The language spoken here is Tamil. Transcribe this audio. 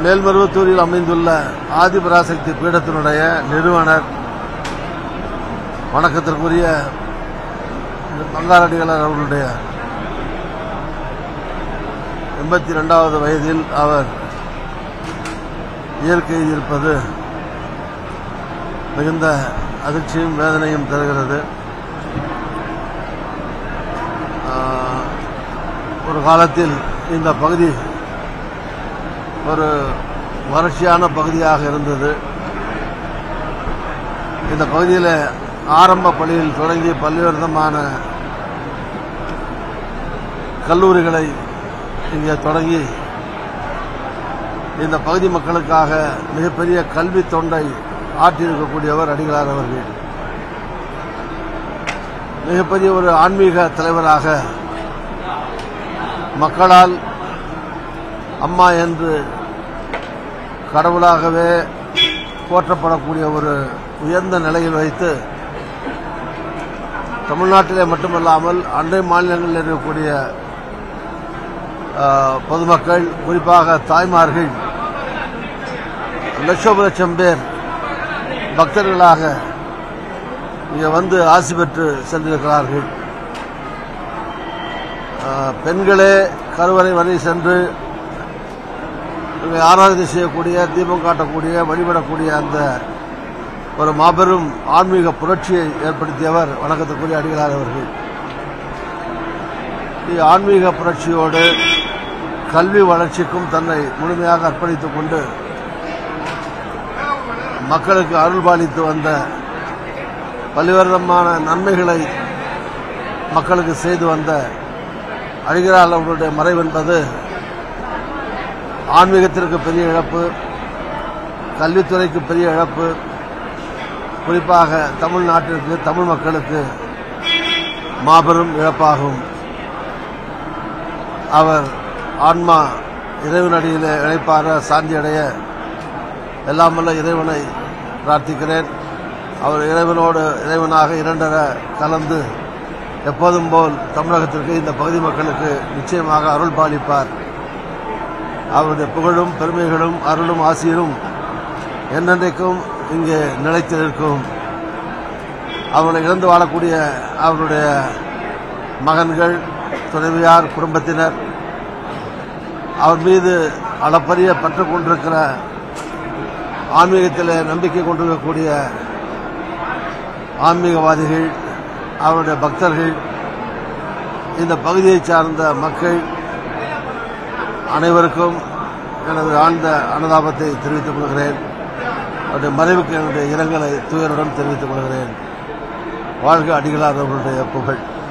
மேல்மருவத்தூரில் அமைந்துள்ள ஆதிபராசக்தி பீடத்தினுடைய நிறுவனர் வணக்கத்திற்குரிய பங்காரடிகளார் அவர்களுடைய 82வது வயதில் அவர் இயற்கை இருப்பது மிகுந்த அதிர்ச்சியும் வேதனையும் தருகிறது. ஒரு காலத்தில் இந்த பகுதி ஒரு வறட்சியான பகுதியாக இருந்தது. இந்த பகுதியில் ஆரம்ப பள்ளியில் தொடங்கி பல்வேறு விதமான கல்லூரிகளை இங்கே தொடங்கி இந்த பகுதி மக்களுக்காக மிகப்பெரிய கல்வி தொண்டை ஆற்றியிருக்கக்கூடியவர் அடிகளார் அவர்கள். மிகப்பெரிய ஒரு ஆன்மீக தலைவராக மக்களால் அம்மா என்று கடவுளாகவே போற்றப்படக்கூடிய ஒரு உயர்ந்த நிலையில் வைத்து தமிழ்நாட்டிலே மட்டுமல்லாமல் அண்டை மாநிலங்களில் இருக்கக்கூடிய பொதுமக்கள், குறிப்பாக தாய்மார்கள் லட்சோப பேர் பக்தர்களாக இங்கே வந்து ஆசி பெற்று சென்றிருக்கிறார்கள். பெண்களே கருவறை வரை சென்று ஆராதனை செய்யக்கூடிய, தீபம் காட்டக்கூடிய, வழிபடக்கூடிய அந்த ஒரு மாபெரும் ஆன்மீக புரட்சியை ஏற்படுத்தியவர் வணக்கத்துக்குரிய அடிகளார் அவர்கள். ஆன்மீக புரட்சியோடு கல்வி வளர்ச்சிக்கும் தன்னை முழுமையாக அர்ப்பணித்துக் கொண்டு மக்களுக்கு அருள்பாலித்து வந்த பல்வேறுமான நன்மைகளை மக்களுக்கு செய்து வந்த அடிகளார் அவர்களுடைய மறைவு என்பது ஆன்மீகத்திற்கு பெரிய இழப்பு, கல்வித்துறைக்கு பெரிய இழப்பு, குறிப்பாக தமிழ்நாட்டிற்கு, தமிழ் மக்களுக்கு மாபெரும் இழப்பாகும். அவர் ஆன்மா இறைவனடியிலே இழைப்பார சாந்தியடைய எல்லாம் வல்ல இறைவனை பிரார்த்திக்கிறேன். அவர் இறைவனோடு இறைவனாக இரண்டர கலந்து எப்போதும் போல் தமிழகத்திற்கு, இந்த பகுதி மக்களுக்கு நிச்சயமாக அருள் பாலிப்பார். அவருடைய புகழும் பெருமைகளும் அருளும் ஆசிரியரும் என்னென்றைக்கும் இங்கே நிலைத்து நிற்கும். அவர்களை இழந்து வாழக்கூடிய அவருடைய மகன்கள், துணைவியார், குடும்பத்தினர், அவர் மீது அளப்பரிய பற்று கொண்டிருக்கிற ஆன்மீகத்தில் நம்பிக்கை கொண்டிருக்கக்கூடிய ஆன்மீகவாதிகள், அவருடைய பக்தர்கள், இந்த பகுதியை சார்ந்த மக்கள் அனைவருக்கும் எனது ஆழ்ந்த அனுதாபத்தை தெரிவித்துக் கொள்கிறேன். அவருடைய மறைவுக்கு என்னுடைய இரங்கலை துயருடன் தெரிவித்துக் கொள்கிறேன். வாழ்க அடிகளார் அவர்களுடைய புகழ்.